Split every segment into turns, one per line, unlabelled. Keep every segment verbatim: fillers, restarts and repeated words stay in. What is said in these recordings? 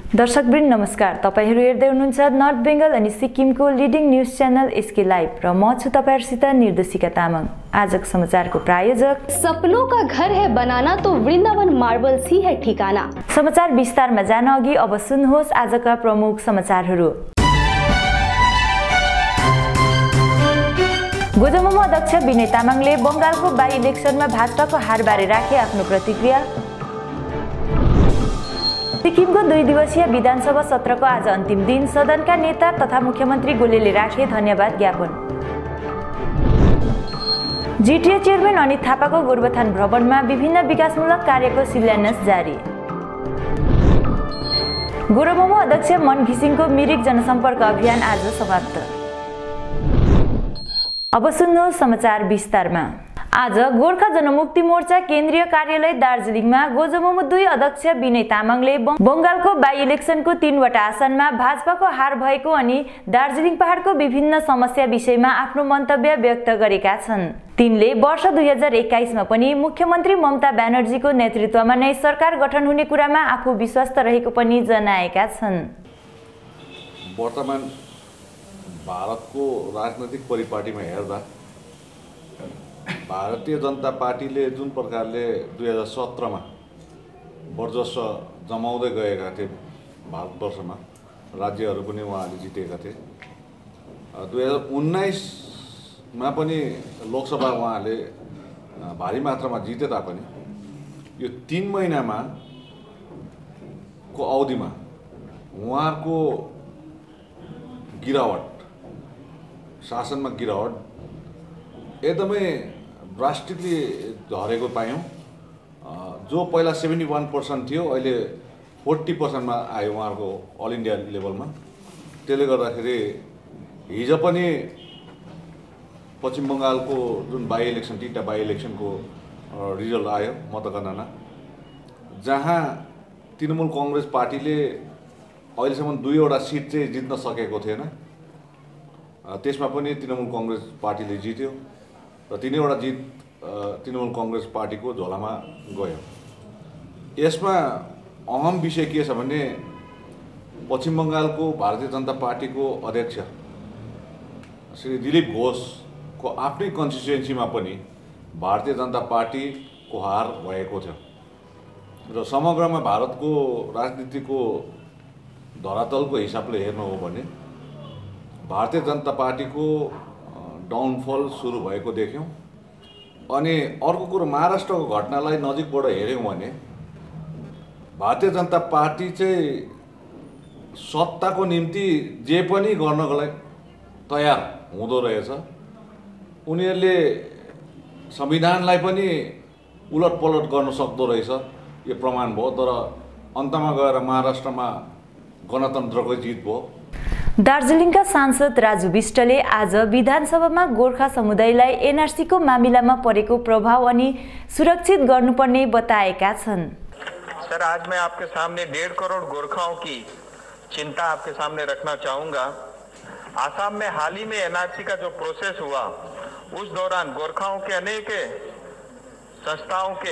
दर्शकवृन्द नमस्कार, तपाईहरु हेर्दै हुनुहुन्छ नर्थ बेंगल अनि सिक्किमको leading news channel SK live र म छु तपाईहरुसित निर्देशिका तामाङ। आजको समाचारको प्रायोजक
सपनों का घर है बनाना तो वृंदावन मार्बल्स ही है ठिकाना।
समाचार विस्तारमा जान अघि अब सुन्नुहोस् आजका प्रमुख समाचारहरु। गोजमुमो अध्यक्ष विनय तामाङले बंगालको बाई इलेक्सनमा भाजपाको हारबारे राखे आफ्नो प्रतिक्रिया। सिक्किमको दुई दिवसीय विधानसभा सत्रको आज अन्तिम दिन, सदनका नेता तथा मुख्यमन्त्री गोलेले राखे धन्यवाद ज्ञापन। जिटिए चेयरम्यान अनित थापाको गोरुबथान भ्रमणमा विभिन्न विकासमूलक कार्यको शिलान्यास जारी। गोरुमोमो अध्यक्ष मन घिसिङको मिरिक जनसम्पर्क अभियान आज समाप्त। अब सुन्नुहोस् समाचार विस्तारमा। आज गोर्खा जनमुक्ति मोर्चा केन्द्रीय कार्यालय दार्जिलिङमा गोजमुमो दुई अध्यक्ष विनय तामाङले बंगालको बाई इलेक्सनको तीनवटा आसनमा भाजपाको हार भएको अनि दार्जिलिङ पहाडको विभिन्न समस्या विषयमा आफ्नो मन्तव्य व्यक्त गरेका छन्। तिनले वर्ष दुई हजार एक्काइस मा पनि मुख्यमन्त्री ममता ब्यानर्जीको नेतृत्वमा नै सरकार गठन हुने कुरामा आफू विश्वस्त रहेको पनि जनाएका छन्।
वर्तमान भारतको राजनैतिक परिपाटीमा हेर्दा भारतीय जनता पार्टीले जुन प्रकारले दुई हजार सत्रमा वर्चस्व जमाउँदै गएका थिए भारतवर्षमा, राज्यहरू पनि उहाँले जितेका थिए। दुई हजार उन्नाइसमा पनि लोकसभा उहाँले भारी मात्रामा जिते तापनि यो तीन महिनामा को अवधिमा उहाँको गिरावट, शासनमा गिरावट एकदमै ड्रास्टिकली झरेको पायौँ। जो पहिला सेभेन्टी वान पर्सेन्ट थियो अहिले फोर्टी पर्सेन्टमा आयो उहाँहरूको अल इन्डिया लेभलमा। त्यसले गर्दाखेरि हिजो पनि पश्चिम बङ्गालको जुन बाई इलेक्सन, तिनवटा बाई इलेक्सनको रिजल्ट आयो मतगणना, जहाँ तृणमूल कङ्ग्रेस पार्टीले अहिलेसम्म दुईवटा सिट चाहिँ जित्न सकेको थिएन। त्यसमा पनि तृणमूल कङ्ग्रेस पार्टीले जित्यो र तीनैवटा जित तृणमूल कङ्ग्रेस पार्टीको झोलामा गयो। यसमा अहम विषय के छ भने पश्चिम बङ्गालको भारतीय जनता पार्टीको अध्यक्ष श्री दिलीप घोषको आफ्नै कन्स्टिट्युएन्सीमा पनि भारतीय जनता पार्टीको हार भएको थियो र समग्रमा भारतको राजनीतिको धरातलको हिसाबले हेर्नु हो भने भारतीय जनता पार्टीको डाउनफल सुरु भएको देख्यौँ। अनि अर्को कुरो, महाराष्ट्रको घटनालाई नजिकबाट हेऱ्यौँ भने भारतीय जनता पार्टी चाहिँ सत्ताको निम्ति जे पनि गर्नको लागि तयार हुँदो रहेछ। उनीहरूले संविधानलाई पनि उलटपलट गर्न सक्दो रहेछ, यो प्रमाण भयो। तर अन्तमा गएर महाराष्ट्रमा गणतन्त्रको जित भयो।
दार्जिलिङका सांसद राजु विष्टले आज विधानसभामा गोर्खा समुदायलाई एनआरसीको मामिलामा परेको प्रभाव अनि सुरक्षित गर्नुपर्ने बताएका छन्।
सर, आज मैं आपके सामने डेढ़ करोड़ गोरखाओं की चिंता आपके सामने रखना चाहूँगा। आसाम में हाल ही में एनआरसी का जो प्रोसेस हुआ, उस दौरान गोरखाओं के अनेक संस्थाओं के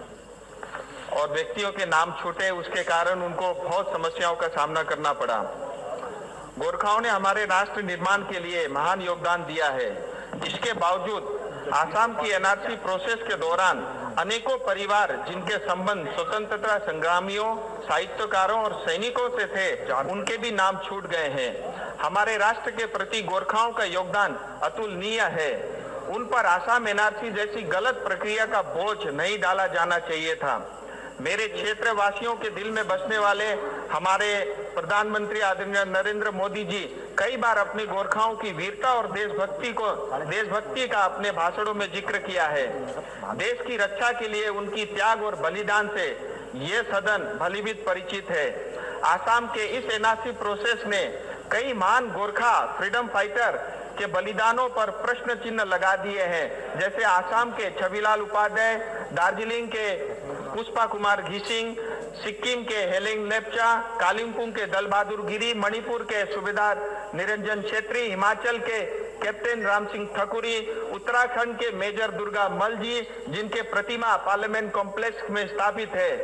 और व्यक्तियों के नाम छूटे। उसके कारण उनको बहुत समस्याओं का सामना करना पड़ा। गोरखाओं ने हमारे राष्ट्र निर्माण के लिए महान योगदान दिया है। इसके बावजूद आसाम की एनआरसी प्रोसेस के दौरान अनेकों परिवार जिनके संबंध स्वतंत्रता संग्रामियों, साहित्यकारों और सैनिकों से थे, उनके भी नाम छूट गए हैं। हमारे राष्ट्र के प्रति गोरखाओं का योगदान अतुलनीय है। उन पर आसाम एनआरसी जैसी गलत प्रक्रिया का बोझ नहीं डाला जाना चाहिए था। मेरे क्षेत्र वासियों के दिल में बसने वाले हमारे प्रधानमंत्री आदरणीय नरेंद्र मोदी जी कई बार अपनी गोरखाओं की वीरता और देशभक्ति को देशभक्ति का अपने भाषणों में जिक्र किया है। देश की रक्षा के लिए उनकी त्याग और बलिदान से ये सदन भलीभीत परिचित है। आसाम के इस एनआरसी प्रोसेस ने कई महान गोरखा फ्रीडम फाइटर के बलिदानों पर प्रश्न चिन्ह लगा दिए हैं, जैसे आसाम के छविलाल उपाध्याय, दार्जिलिंग के पुष्पा कुमार घिसिंग, सिक्किम के हेलेंग लेप्चा, कालिम्पोंग के दल बहादुर गिरी, मणिपुर के सूबेदार निरंजन छेत्री, हिमाचल के कैप्टन राम सिंह ठकुरी, उत्तराखंड के मेजर दुर्गा मल जी, जिनके प्रतिमा पार्लियामेंट कॉम्प्लेक्स में स्थापित है।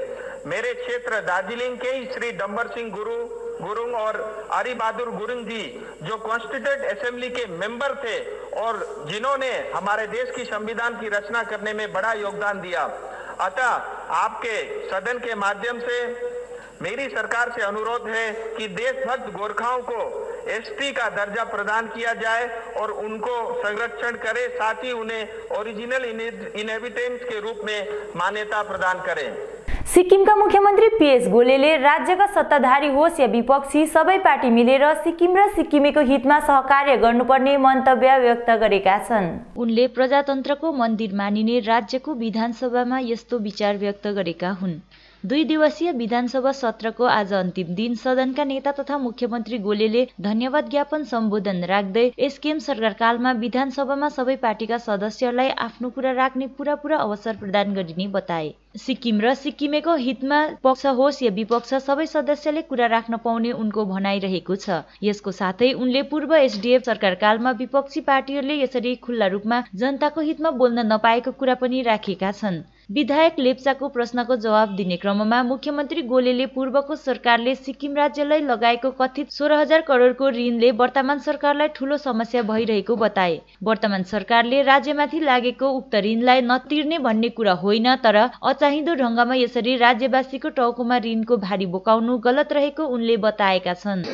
मेरे क्षेत्र दार्जिलिंग के ही श्री डंबर सिंह गुरु गुरुंग और आरी बहादुर गुरुंग जी जो कॉन्स्टिट्यूएंट असेंबली के मेंबर थे और जिन्होंने हमारे देश की संविधान की रचना करने में बड़ा योगदान दिया। अतः आपके सदन के माध्यम से मेरी सरकार से अनुरोध है कि देशभक्त गोरखाओं को एसटी का दर्जा प्रदान किया जाए और उनको संरक्षण करे, साथ ही उन्हें ओरिजिनल इनहेबिटेंट्स के रूप में मान्यता प्रदान करें।
सिक्किमका मुख्यमन्त्री पीएस गोलेले राज्यका सत्ताधारी होस् या विपक्षी सबै पार्टी मिलेर सिक्किम र सिक्किमेको हितमा सहकार्य गर्नुपर्ने मन्तव्य व्यक्त गरेका छन्। उनले प्रजातन्त्रको मन्दिर मानिने राज्यको विधानसभामा यस्तो विचार व्यक्त गरेका हुन्। दुई दिवसीय विधानसभा सत्रको आज अन्तिम दिन सदनका नेता तथा मुख्यमन्त्री गोलेले धन्यवाद ज्ञापन सम्बोधन राख्दै एसकेएम सरकारकालमा विधानसभामा सबै पार्टीका सदस्यहरूलाई आफ्नो कुरा राख्ने पूरा पूरा अवसर प्रदान गरिने बताए। सिक्किम र सिक्किमेको हितमा पक्ष होस् या विपक्ष सबै सदस्यले कुरा राख्न पाउने उनको भनाइरहेको छ। यसको साथै उनले पूर्व एसडीएफ सरकारकालमा विपक्षी पार्टीहरूले यसरी खुल्ला रूपमा जनताको हितमा बोल्न नपाएको कुरा पनि राखेका छन्। विधायक लेप्चाको प्रश्नको जवाब दिने क्रममा मुख्यमन्त्री गोलेले पूर्वको सरकारले सिक्किम राज्यलाई लगाएको कथित सोह्र हजार करोडको ऋणले वर्तमान सरकारलाई ठूलो समस्या भइरहेको बताए। वर्तमान सरकारले राज्यमाथि लागेको उक्त ऋणलाई नतिर्ने भन्ने कुरा होइन, तर अचाहिँदो ढङ्गमा यसरी राज्यवासीको टाउकोमा ऋणको भारी बोकाउनु गलत रहेको उनले बताएका छन्।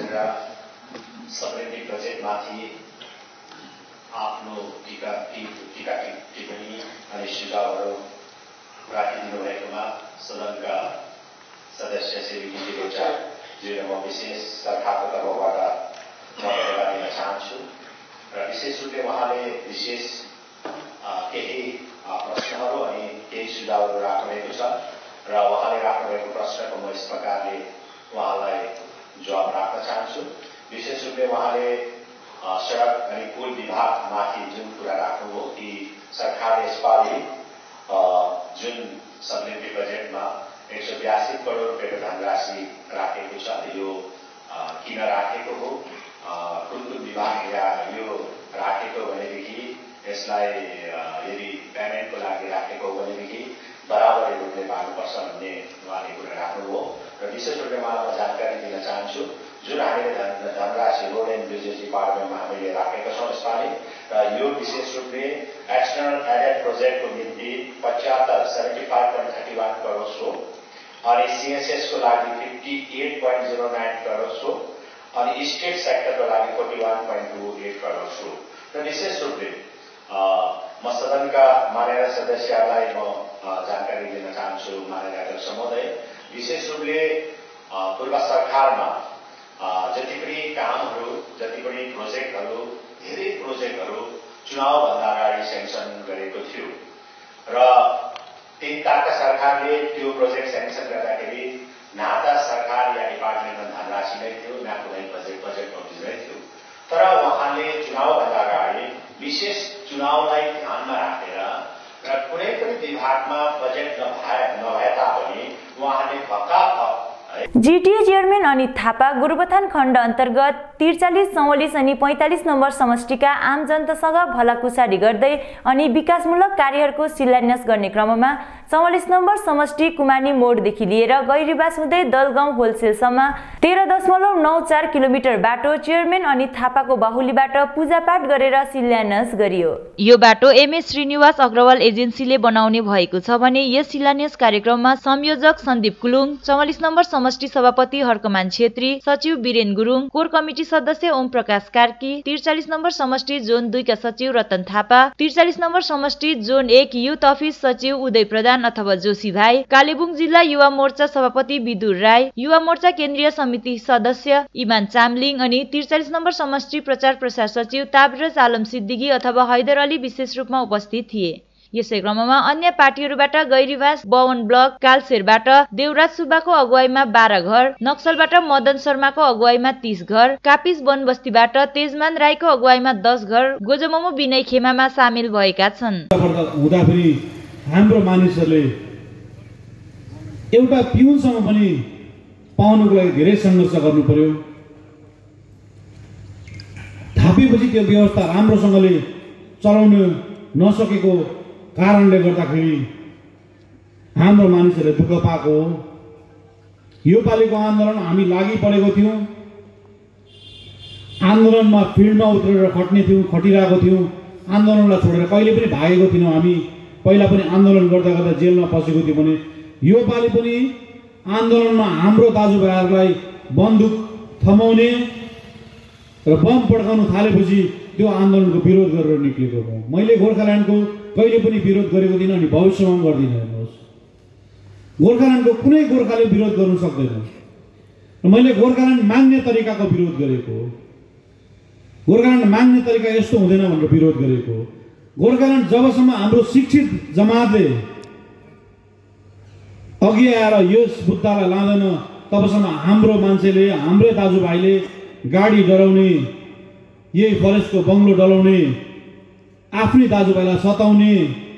राखिदिनु भएकोमा सदनका सदस्य श्री विजय लेप्चाज्यूलाई म विशेष सरकारको तर्फबाट धन्यवाद दिन चाहन्छु र विशेष रूपले उहाँले विशेष केही प्रश्नहरू अनि केही सुझावहरू राख्नुभएको छ र उहाँले राख्नुभएको प्रश्नको म यस प्रकारले उहाँलाई जवाब राख्न चाहन्छु। विशेष रूपले उहाँले सडक अनि पुल विभागमाथि जुन कुरा राख्नुभयो कि सरकारले यसपालि जुन सप्लिमेन्ट्री बजेटमा एक सौ बयासी करोड रुपियाँको धनराशि राखेको छ, यो किन राखेको हो, कुन कुन विभाग या यो राखेको भनेदेखि यसलाई यदि पेमेन्टको लागि राखेको हो भनेदेखि बराबर रूपले पार्नुपर्छ भन्ने उहाँले कुरा राख्नुभयो र विशेष रूपले उहाँलाई जानकारी दिन चाहन्छु जुन हामीले धनराशि रोड एन्ड ब्रिजेस डिपार्टमेन्टमा हामीले राखेका छौँ यसपालि र यो विशेष रूपले एक्सटर्नल एडेड प्रोजेक्टको निम्ति पचहत्तर seventy five point thirty one crore हो अनि सीएसएसको लागि fifty eight point zero nine crore हो अनि स्टेट सेक्टरको लागि forty one point two eight crore हो र विशेष रूपले म सदनका माननीय सदस्यहरूलाई म जानकारी दिन चाहन्छु। माननीय अध्यक्ष महोदय, विशेष रूपले पूर्व सरकारमा जति पनि कामहरू जति पनि प्रोजेक्टहरू धेरै प्रोजेक्टहरू चुनावभन्दा अगाडि सेङ्सन गरेको थियो र तिनताका सरकारले त्यो प्रोजेक्ट सेङ्सन गर्दाखेरि न त सरकार या डिपार्टमेन्टमा धनराशि नै थियो न कुनै बजेट बजेट नोटिस नै थियो, तर उहाँले चुनावभन्दा अगाडि विशेष चुनावलाई ध्यानमा राखेर र कुनै पनि विभागमा बजेट नभए नभए तापनि उहाँले भक्काभक
जीटीए चेयरम्यान अनित थापा गोरुबथान खण्ड अन्तर्गत त्रिचालिस चौवालिस अनि पैंतालिस नम्बर समष्टिका आम जनतासँग भलाकुसारी गर्दै अनि विकासमूलक कार्यहरूको शिलान्यास गर्ने क्रममा चौवालिस नम्बर समष्टि कुमानी मोडदेखि लिएर गैरीबास हुँदै दलगाउँ होलसेलसम्म तेह्र दशमलव नौ चार किलोमिटर बाटो चेयरम्यान अनित थापाको बाहुलीबाट पूजापाठ गरेर शिलान्यास गरियो। यो बाटो एमएस श्रीनिवास अग्रवाल एजेन्सीले बनाउने भएको छ भने यस शिलान्यास कार्यक्रममा संयोजक सन्दीप कुलुङ, चौवालिस नम्बर समष्टि सभापति हर्कमान छेत्री, सचिव वीरेन गुरुङ, कोर कमिटी सदस्य ओम प्रकाश कार्की, त्रिचालिस नम्बर समष्टि जोन दुई का सचिव रतन थापा, त्रिचालिस नम्बर समष्टि जोन एक युथ अफिस सचिव उदय प्रधान अथवा जोशी भाइ, कालेबुङ जिल्ला युवा मोर्चा सभापति विदुर राई, युवा मोर्चा केन्द्रीय समिति सदस्य इमान चामलिङ अनि त्रिचालिस नम्बर समष्टि प्रचार प्रसार सचिव ताबरज आलम सिद्दिकी अथवा हैदर अली विशेष रूपमा उपस्थित थिए। यसै क्रममा अन्य पार्टीहरूबाट गैरीबास बवन ब्लक कालसेरबाट देवराज सुब्बाको अगुवाईमा बाह्र घर, नक्सलबाट मदन शर्माको अगुवाईमा तीस घर, कापिस बनबस्तीबाट तेजमान राईको अगुवाईमा दस घर गोजमोमो विनय खेमामा सामेल भएका छन्।
हुँदाखेरि हाम्रो मानिसहरूले एउटा पिउनसँग पनि पाउनको लागि धेरै सङ्घर्ष गर्नु पर्यो। थापेपछि त्यो व्यवस्था राम्रोसँगले चलाउन नसकेको कारणले गर्दाखेरि हाम्रो मानिसहरूले दुःख पाएको हो यो पालिको आन्दोलन हामी लागि परेको थियौँ, आन्दोलनमा फिल्डमा उत्रेर खट्ने थियौँ, खटिरहेको थियौँ, आन्दोलनलाई छोडेर कहिले पनि भागेको थिएनौँ। हामी पहिला पनि आन्दोलन गर्दा गर्दा जेलमा पसेको थियौँ भने यो पालि पनि आन्दोलनमा हाम्रो दाजुभाइहरूलाई बन्दुक थमाउने र बम पड्काउन थालेपछि त्यो आन्दोलनको विरोध गरेर निक्लेको हो। मैले गोर्खाल्यान्डको कहिले पनि विरोध गरेको थिइनँ अनि भविष्यमा पनि गर्दिनँ। हेर्नुहोस्, गोर्खाल्यान्डको कुनै गोर्खाले विरोध गर्नु सक्दैन र मैले गोर्खाल्यान्ड माग्ने तरिकाको विरोध गरेको हो। गोर्खाल्यान्ड माग्ने तरिका यस्तो हुँदैन भनेर विरोध गरेको हो। गोर्खाल्यान्ड जबसम्म हाम्रो शिक्षित जमातले अघि आएर यस मुद्दालाई लाँदैन तबसम्म हाम्रो मान्छेले, हाम्रै दाजुभाइले गाडी डराउने, यही फरेस्टको बङ्गलो डलाउने, आफ्नै दाजुभाइलाई सताउने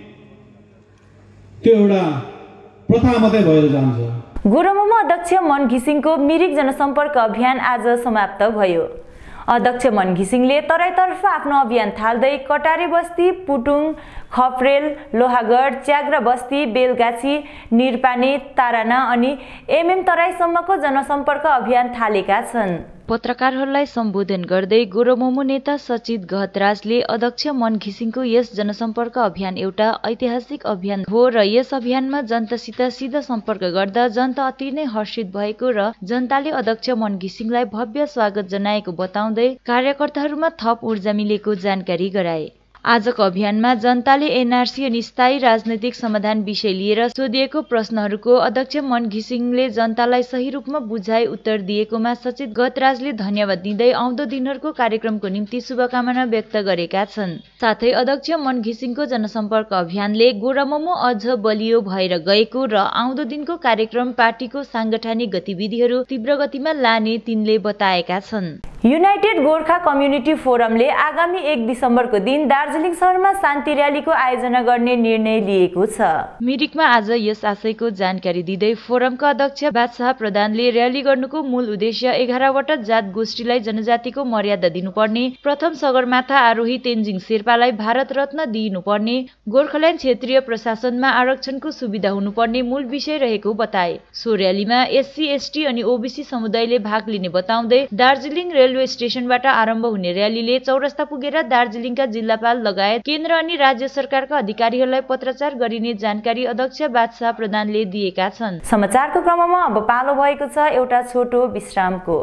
त्यो एउटा प्रथा मात्रै भएर जान्छ।
गोरमोमो अध्यक्ष मन घिसिङको मिरिक जनसम्पर्क अभियान आज समाप्त भयो। अध्यक्ष मन घिसिङले तराईतर्फ आफ्नो अभियान थाल्दै कटारे बस्ती, पुटुङ, खप्रेल, लोहागढ, च्याग्रा बस्ती, बेलगाछी, निरपानी, ताराना अनि एमएम तराईसम्मको जनसम्पर्क अभियान थालेका छन्। पत्रकारहरूलाई सम्बोधन गर्दै गोरमोमो नेता सचित गहतराजले अध्यक्ष मन घिसिङको यस जनसम्पर्क अभियान एउटा ऐतिहासिक अभियान हो र यस अभियानमा जनतासित सिधा सम्पर्क गर्दा जनता अति नै हर्षित भएको र जनताले अध्यक्ष मन घिसिङलाई भव्य स्वागत जनाएको बताउँदै कार्यकर्ताहरूमा थप ऊर्जा मिलेको जानकारी गराए। आजको अभियानमा जनताले एनआरसी अनि स्थायी राजनैतिक समाधान विषय लिएर सोधिएको प्रश्नहरूको अध्यक्ष मन घिसिङले जनतालाई सही रूपमा बुझाइ उत्तर दिएकोमा सचित गहतराजले धन्यवाद दिँदै आउँदो दिनहरूको कार्यक्रमको निम्ति शुभकामना व्यक्त गरेका छन्। साथै अध्यक्ष मन घिसिङको जनसम्पर्क अभियानले गोरमोमो अझ बलियो भएर गएको र आउँदो दिनको कार्यक्रम पार्टीको सांगठनिक गतिविधिहरू तीव्र गतिमा लाने तिनले बताएका छन्। युनाइटेड गोर्खा कम्युनिटी फोरमले आगामी एक दिसम्बरको दिन दार्जिलिङ शहरमा शान्ति र्यालीको आयोजना गर्ने निर्णय लिएको छ। मिरिकमा आज यस आशयको जानकारी दिँदै फोरमका अध्यक्ष बादशाह प्रधानले र्याली गर्नुको मूल उद्देश्य एघारवटा जात गोष्ठीलाई जनजातिको मर्यादा दिनुपर्ने, प्रथम सगरमाथा आरोही तेन्जिङ शेर्पालाई भारत रत्न दिइनुपर्ने, गोर्खाल्यान्ड क्षेत्रीय प्रशासनमा आरक्षणको सुविधा हुनुपर्ने मूल विषय रहेको बताए। सो र्यालीमा एससी एसटी अनि ओबीसी समुदायले भाग लिने बताउँदै दार्जिलिङ रेलवे स्टेशनबाट आरम्भ हुने र्यालीले चौरस्ता पुगेर दार्जिलिङका जिल्लापाल लगायत केन्द्र अनि राज्य सरकारका अधिकारीहरूलाई पत्राचार गरिने जानकारी अध्यक्ष बादशाह प्रधानले दिएका छन्। समाचारको क्रममा अब पालो भएको छ एउटा छोटो विश्रामको।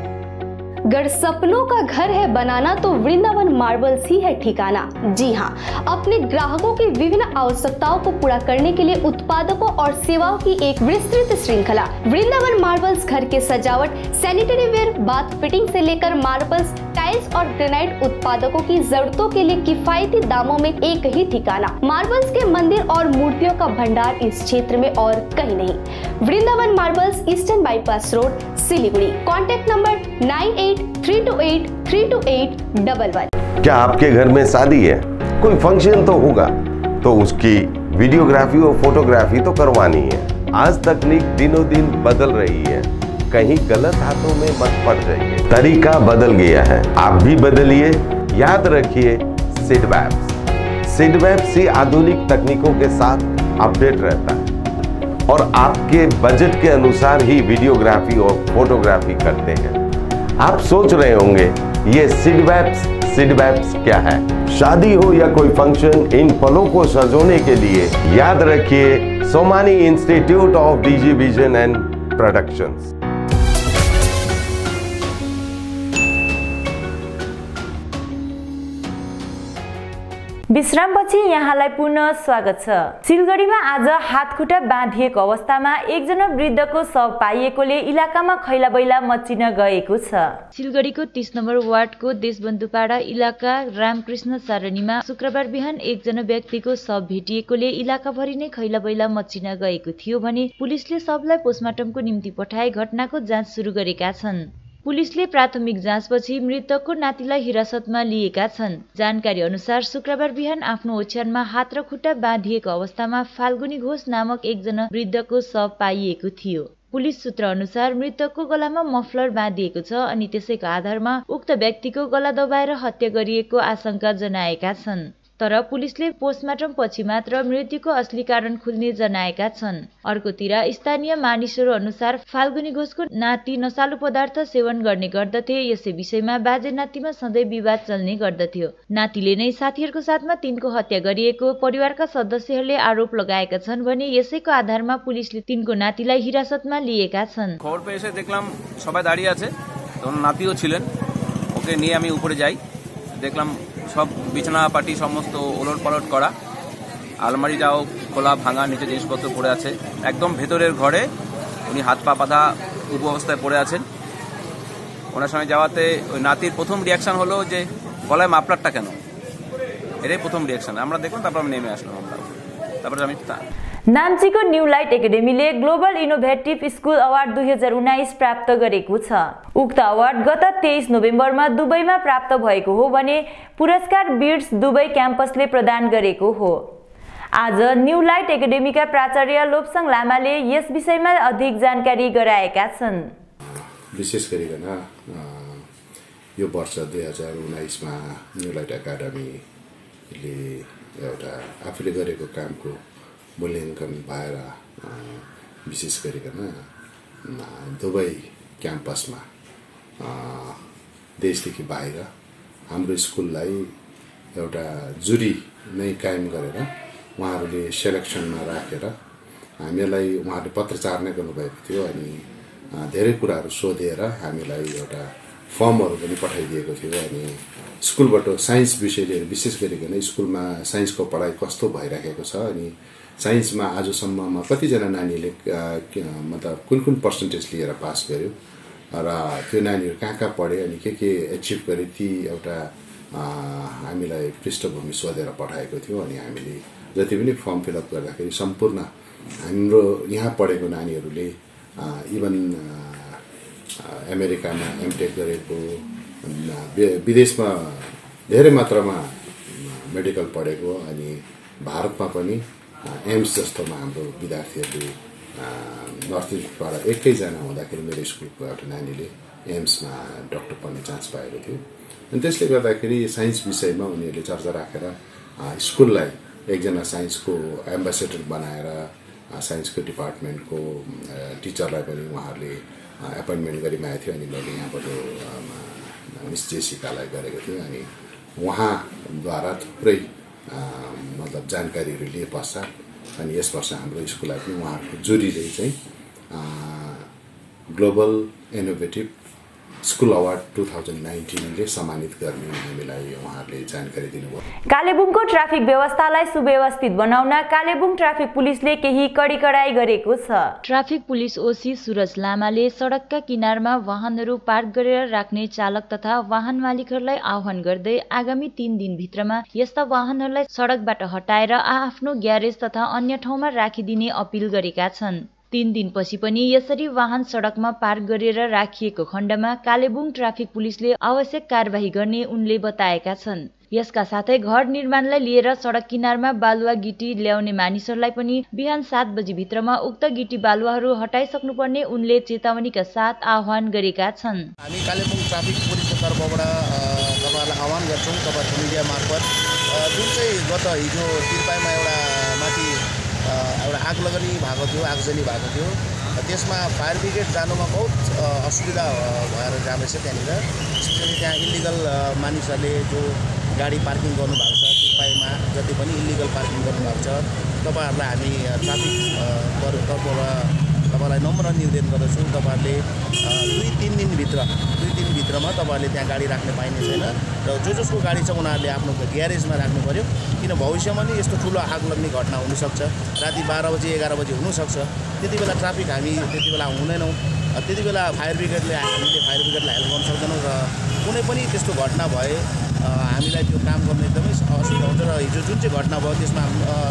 अगर सपनों का घर है बनाना तो वृंदावन मार्बल्स ही है ठिकाना। जी हाँ, अपने ग्राहकों की विभिन्न आवश्यकताओं को पूरा करने के लिए उत्पादकों और सेवाओं की एक विस्तृत श्रृंखला। वृंदावन मार्बल्स घर के सजावट, सैनिटरी वेयर, बाथ फिटिंग से लेकर मार्बल्स, टाइल्स और ग्रेनाइट उत्पादकों की जरूरतों के लिए किफायती दामों में एक ही ठिकाना। मार्बल्स के मंदिर और मूर्तियों का भंडार इस क्षेत्र में और कहीं नहीं। Vrindavan marbles, eastern bypass road, Siliguri. Contact number nine eight three two eight three two eight double one.
क्या आपके घर में शादी है, कोई फंक्शन तो होगा, तो उसकी वीडियोग्राफी और फोटोग्राफी तो करवानी है। आज तकनीक दिनों दिन बदल रही है, कहीं गलत हाथों में मत पड़ जाइए। तरीका बदल गया है, आप भी बदलिए। याद रखिए सिडवैप्स। सिडवैप्स ही आधुनिक तकनीकों के साथ अपडेट रहता है और आपके बजट के अनुसार ही वीडियोग्राफी और फोटोग्राफी करते हैं। आप सोच रहे होंगे ये सिडवैप्स सिडवैप्स क्या है? शादी हो या कोई फंक्शन, इन पलों को सजोने के लिए याद रखिए Somani institute of DG vision and productions.
विश्रामपछि यहाँलाई पुनः स्वागत छ। सिलगढीमा आज हातखुट्टा बाँधिएको अवस्थामा एकजना वृद्धको शव पाइएकोले इलाकामा खैलाबैला मचिन गएको छ। सिलगढीको तीस नम्बर वार्डको देशबन्धुपाडा इलाका रामकृष्ण सारणीमा शुक्रबार बिहान एकजना व्यक्तिको शव भेटिएकोले इलाकाभरि नै खैलाबैला मचिन गएको थियो भने पुलिसले शवलाई पोस्टमार्टमको निम्ति पठाए घटनाको जाँच सुरु गरेका छन्। पुलिसले प्राथमिक जाँचपछि मृतकको नातिलाई हिरासतमा लिएका छन्। जानकारी अनुसार शुक्रबार बिहान आफ्नो ओछ्यानमा हात र खुट्टा बाँधिएको अवस्थामा फाल्गुनी घोष नामक एकजना वृद्धको शव पाइएको थियो। पुलिस सूत्र अनुसार मृतकको गलामा मफलर बाँधिएको छ अनि त्यसैको आधारमा उक्त व्यक्तिको गला दबाएर हत्या गरिएको आशंका जनाएका छन्। तर पुलिसले पोस्टमार्टम पछि मात्र मृत्युको असली कारण खुल्ने जनाएका छन्। अर्कोतिर स्थानीय मानिसहरू अनुसार फाल्गुनी घोषको नाति नशालु पदार्थ सेवन गर्ने गर्दथे। यसै विषयमा बाजे नातिमा सधैँ विवाद चल्ने गर्दथ्यो। नातिले नै साथीहरूको साथमा तिनको हत्या गरिएको परिवारका सदस्यहरूले आरोप लगाएका छन् भने यसैको आधारमा पुलिसले तिनको नातिलाई हिरासतमा लिएका छन्।
খবর পেয়ে এসে দেখলাম সবাই দাঁড়িয়ে আছে, তখন নাতিও ছিলেন। ওকে নিয়ে আমি উপরে যাই, দেখলাম সব বিছানা পাটি সমস্ত ওলট পালট করা, আলমারিটাও খোলা ভাঙা, নিচে জিনিসপত্র পড়ে আছে। একদম ভেতরের ঘরে উনি হাত পা বাঁধা উপ অবস্থায় পড়ে আছেন। ওনার সঙ্গে যাওয়াতে ওই নাতির প্রথম রিয়াকশন হলো যে গলায় মাফলারটা কেন, এটাই প্রথম রিয়াকশন। আমরা দেখলাম, তারপর আমি নেমে আসলাম। আমরা তারপরে আমি
नाम्चीको न्यू लाइट एकाडेमीले ग्लोबल इनोभेटिभ स्कुल अवार्ड दुई हजार उन्नाइस प्राप्त गरेको छ। उक्त अवार्ड गत तेइस नोभेम्बरमा दुबईमा प्राप्त भएको हो भने पुरस्कार बिट्स दुबई क्याम्पसले प्रदान गरेको हो। आज न्यू लाइट एकाडेमीका प्राचार्य लोपसङ लामाले यस विषयमा अधिक जानकारी गराएका छन्।
विशेष गरिकन यो वर्ष दुई हजार उन्नाइसमा न्यू लाइट एकाडेमीले एउटा आफूले गरेको कामको मूल्याङ्कन भएर विशेष गरिकन दुबई क्याम्पसमा देशदेखि बाहिर हाम्रो स्कुललाई एउटा जुरी नै कायम गरेर उहाँहरूले सेलेक्सनमा राखेर हामीलाई उहाँहरूले पत्रचार नै गर्नुभएको थियो। अनि धेरै कुराहरू सोधेर हामीलाई एउटा फर्महरू पनि पठाइदिएको थियो। अनि स्कुलबाट साइन्स विषय लिएर विशेष गरिकन स्कुलमा साइन्सको पढाइ कस्तो भइरहेको छ, अनि साइन्समा आजसम्ममा कतिजना नानीले मतलब कुन कुन पर्सेन्टेज लिएर पास गर्यो र त्यो नानीहरू कहाँ कहाँ पढे अनि के के एचिभ गरे, ती एउटा हामीलाई पृष्ठभूमि सोधेर पठाएको थियो। अनि हामीले जति पनि फर्म फिलअप गर्दाखेरि सम्पूर्ण हाम्रो यहाँ पढेको नानीहरूले इभन अमेरिकामा एमटेक गरेको, विदेशमा धेरै मात्रामा मेडिकल पढेको, अनि भारतमा पनि एम्स जस्तोमा हाम्रो विद्यार्थीहरूले नर्थ इस्टबाट एकैजना हुँदाखेरि मेरो स्कुलको एउटा नानीले एम्समा डाक्टर पढ्ने चान्स पाएको थियो। अनि त्यसले गर्दाखेरि साइन्स विषयमा उनीहरूले चर्चा राखेर स्कुललाई एकजना साइन्सको एम्बेसेडर बनाएर साइन्सको डिपार्टमेन्टको टिचरलाई पनि उहाँहरूले एपोइन्टमेन्ट गरिमाएको थियो। अनि मैले यहाँबाट मिस जेसिकालाई गरेको थिएँ। अनि उहाँद्वारा थुप्रै मतलब जानकारीहरू लिए पश्चात अनि यस वर्ष हाम्रो स्कुललाई पनि उहाँहरूको जुरीले चाहिँ global innovative school award two thousand नाइन्टिनले सम्मानित गर्ने हामीलाई उहाँहरूले जानकारी दिनुभयो।
कालेबुङको ट्राफिक व्यवस्थालाई सुव्यवस्थित बनाउन कालेबुङ ट्राफिक पुलिसले केही कडी कडाई गरेको छ। ट्राफिक पुलिस ओसी सुरज लामाले सडकका किनारमा वाहनहरू पार्क गरेर राख्ने चालक तथा वाहन मालिकहरूलाई आह्वान गर्दै आगामी तीन दिनभित्रमा यस्ता वाहनहरूलाई सडकबाट हटाएर आआफ्नो ग्यारेज तथा अन्य ठाउँमा राखिदिने अपिल गरेका छन्। तीन दिनपछि पनि यसरी वाहन सडकमा पार्क गरेर राखिएको खण्डमा कालेबुङ ट्राफिक पुलिसले आवश्यक कारबाही गर्ने उनले बताएका छन्। यसका साथै घर निर्माणलाई लिएर सडक किनारमा बालुवा गिटी ल्याउने मानिसहरूलाई पनि बिहान सात बजी भित्रमा उक्त गिटी बालुवाहरू हटाइसक्नुपर्ने उनले चेतावनीका साथ आह्वान गरेका छन्।
हामी कालेबुङ ट्राफिक पुलिसको तर्फबाट तपाईँहरूलाई आह्वान गर्छौँ तपाईँहरूको मिडिया मार्फत, जुन चाहिँ गत हिजो तिरपाईमा एउटा माथि एउटा आग लगानी भएको थियो, आगजनी भएको थियो, त्यसमा फायर ब्रिगेड जानुमा बहुत असुविधा भएर जाँदैछ। त्यहाँनिर स्पेसली त्यहाँ इलिगल मानिसहरूले जो गाडी पार्किङ गर्नुभएको छ, तिरपाईमा जति पनि इलिगल पार्किङ गर्नुभएको छ, तपाईँहरूलाई हामी ट्राफिक तर्फबाट तपाईँलाई नम्र निवेदन गर्दछौँ। तपाईँहरूले दुई तिन दिनभित्र दुई दिनभित्रमा तपाईँहरूले त्यहाँ गाडी राख्न पाइने छैन र जो जसको गाडी छ उनीहरूले आफ्नो ग्यारेजमा राख्नु पऱ्यो। किन भविष्यमा नि यस्तो ठुलो आग लाग्ने घटना हुनसक्छ, राति बाह्र बजी एघार बजी हुनसक्छ। त्यति बेला ट्राफिक हामी त्यति बेला हुँदैनौँ, त्यति बेला फायर ब्रिगेडले हामीले फायर ब्रिगेडलाई हेल्प गर्न सक्दैनौँ र कुनै पनि त्यस्तो घटना भए हामीलाई त्यो काम गर्न एकदमै असुविधा हुन्छ। र हिजो जुन चाहिँ घटना भयो त्यसमा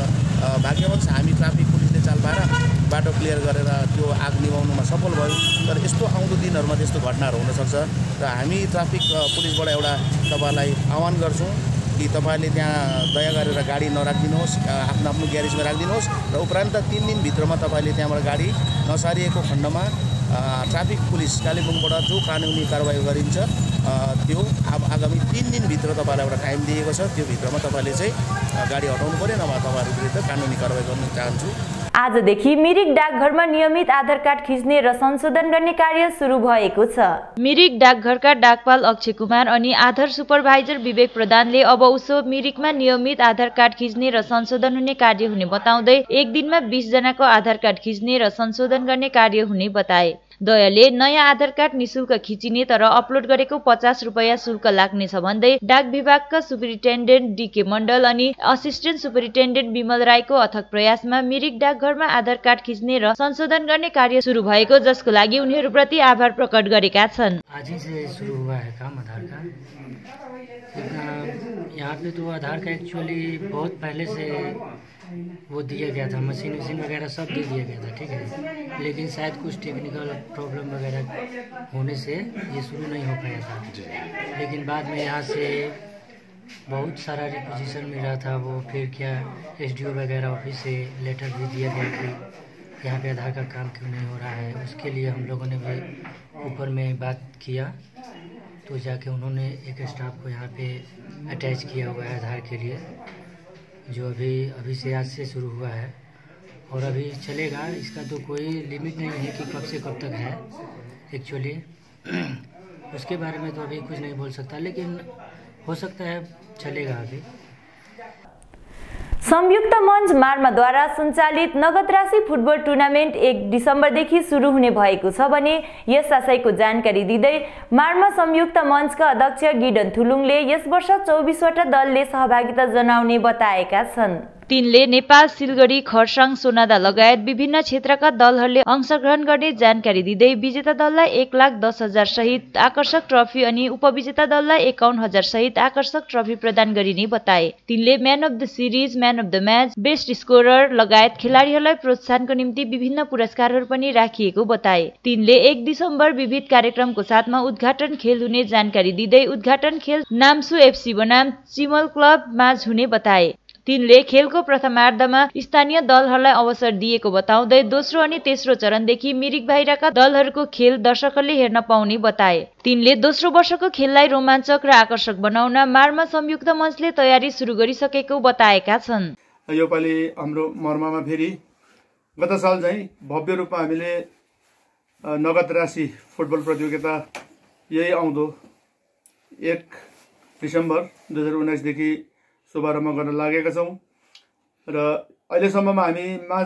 भाग्यवश हामी ट्राफिक पुलिसले चाल पाएर बाटो क्लियर गरेर त्यो आग निभाउनुमा सफल भयो। तर यस्तो आउँदो दिनहरूमा त्यस्तो घटनाहरू हुनसक्छ र हामी ट्राफिक पुलिसबाट एउटा तपाईँहरूलाई आह्वान गर्छौँ कि तपाईँहरूले त्यहाँ दया गरेर गाडी नराखिदिनुहोस्, आफ्नो आफ्नो ग्यारेजमा राखिदिनुहोस् र उपरान्त तिन दिनभित्रमा तपाईँले त्यहाँबाट गाडी नसारिएको खण्डमा ट्राफिक पुलिस कालेबुङबाट जो कानुनी कारबाही गरिन्छ त्यो अब आगामी तीन दिनभित्र तपाईँलाई एउटा टाइम दिएको छ, त्यो भित्रमा तपाईँले चाहिँ गाडी हटाउनु पर्यो, नभए तपाईँहरू विरुद्ध कानुनी कारबाही गर्न चाहन्छु।
आजदेखि मिरिक डाकघरमा नियमित आधार कार्ड खिच्ने र संशोधन गर्ने कार्य सुरु भएको छ। मिरिक डाकघरका डाकपाल अक्षय कुमार अनि आधार सुपरभाइजर विवेक प्रधानले अब उसो मिरिकमा नियमित आधार कार्ड खिच्ने र संशोधन हुने कार्य हुने बताउँदै एक दिनमा बीस जनाको आधार कार्ड खिच्ने र संशोधन गर्ने कार्य हुने बताए। दयाले नयाँ आधार कार्ड निशुल्क खिचिने तर अपलोड गरेको पचास रुपियाँ शुल्क लाग्नेछ भन्दै डाक विभागका सुपरिन्टेन्डेन्ट डीके मण्डल अनि असिस्टेन्ट सुपरिन्टेन्डेन्ट विमल राईको अथक प्रयासमा मिरिक डाकघरमा आधार कार्ड खिच्ने र संशोधन गर्ने कार्य सुरु भएको, जसको लागि उनीहरूप्रति आभार प्रकट गरेका छन्।
आज ही से शुरू हुआ है काम आधार का। यहाँ पे तो आधार का एक्चुअली बहुत पहले से वो दिया गया था, मशीन वशीन वगैरह सब दे दिया गया था, ठीक है, लेकिन शायद कुछ टेक्निकल प्रॉब्लम वगैरह होने से ये शुरू नहीं हो पाया था। लेकिन बाद में यहाँ से बहुत सारा रिक्वेजिशन मिल रहा था, वो फिर क्या एसडीओ वगैरह ऑफिस से लेटर भी दिया गया कि यहाँ पे आधार का काम क्यों नहीं हो रहा है। उसके लिए हम लोगों ने भी ऊपर में बात किया, तो जाके उन्होंने एक स्टाफ को यहाँ पे अटैच किया हुआ है आधार के लिए, जो अभी अभी से आज से शुरू हुआ है और अभी चलेगा। इसका तो कोई लिमिट नहीं है कि कब से कब तक है एक्चुअली, उसके बारे में तो अभी कुछ नहीं बोल सकता, लेकिन हो सकता है चलेगा अभी।
संयुक्त मंच मार्माद्वारा सञ्चालित नगद राशि फुटबल टुर्नामेन्ट एक डिसेम्बरदेखि सुरु हुने भएको छ भने यस आशयको जानकारी दिँदै मार्मा संयुक्त मञ्चका अध्यक्ष गिडन थुलुङले यस वर्ष चौबिस वटा दलले सहभागिता जनाउने बताएका छन्। तिनले नेपाल, सिलगढी, खरसाङ, सोनादा लगायत विभिन्न क्षेत्रका दलहरूले अंशग्रहण गर्ने जानकारी दिँदै विजेता दललाई एक लाख दस हजार सहित आकर्षक ट्रफी अनि उपविजेता दललाई एकाउन्न हजार सहित आकर्षक ट्रफी प्रदान गरिने बताए। तिनले man of the series, man of the match, best scorer लगायत खेलाडीहरूलाई प्रोत्साहनको निम्ति विभिन्न पुरस्कारहरू पनि राखिएको बताए। तिनले एक डिसेम्बर विविध कार्यक्रमको साथमा उद्घाटन खेल हुने जानकारी दिँदै उद्घाटन खेल नाम्सु एफसी बनाम चिमल क्लब माझ हुने बताए। तिनले खेलको प्रथमार्धमा स्थानीय दलहरूलाई अवसर दिएको बताउँदै दोस्रो अनि तेस्रो चरणदेखि मिरिक बाहिरका दलहरूको खेल दर्शकहरूले हेर्न पाउने बताए। तिनले दोस्रो वर्षको खेललाई रोमाञ्चक र आकर्षक बनाउन मार्मा संयुक्त मञ्चले तयारी सुरु गरिसकेको बताएका छन्।
योपालि हाम्रो मर्मामा फेरि गत साल चाहिँ भव्य रूपमा हामीले नगद राशि फुटबल प्रतियोगिता यही आउँदो एक डिसेम्बर दुई हजार उन्नाइसदेखि शुभारम्भ गर्न लागेका छौँ र अहिलेसम्ममा हामी माझ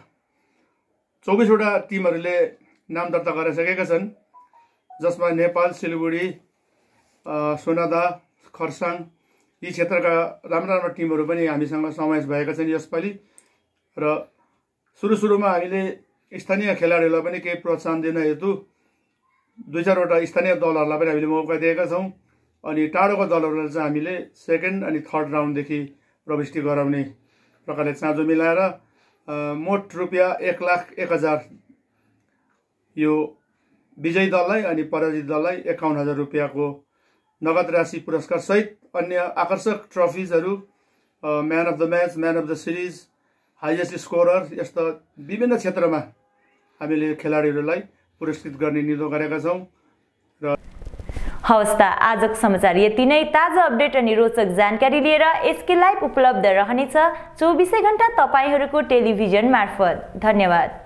चौबिसवटा टिमहरूले नाम दर्ता गरिसकेका छन्, जसमा नेपाल, सिलगढी, सोनादा, खरसाङ यी क्षेत्रका राम्रा राम्रा टिमहरू पनि हामीसँग समावेश भएका छन् यसपालि। र सुरु सुरुमा हामीले स्थानीय खेलाडीहरूलाई पनि केही प्रोत्साहन दिन हेतु दुई चारवटा स्थानीय दलहरूलाई पनि हामीले मौका दिएका छौँ अनि टाढोको दलहरूलाई चाहिँ हामीले सेकेन्ड अनि थर्ड राउन्डदेखि प्रविष्टि गराउने प्रकारले चाँजो मिलाएर मोट रुपियाँ एक लाख एक हजार यो विजयी दललाई अनि पराजित दललाई एकाउन्न हजार रुपियाँको नगद राशि पुरस्कार सहित अन्य आकर्षक ट्रफिजहरू, man of the match, man of the series, highest scorer यस्ता विभिन्न क्षेत्रमा हामीले खेलाडीहरूलाई पुरस्कृत गर्ने निधो गरेका छौँ। र
हवस् त आजको समाचार यति नै। ताजा अपडेट अनि रोचक जानकारी लिएर एसके लाइभ उपलब्ध रहनेछ चौबिसै घण्टा तपाईहरूको टेलिभिजन मार्फत। धन्यवाद।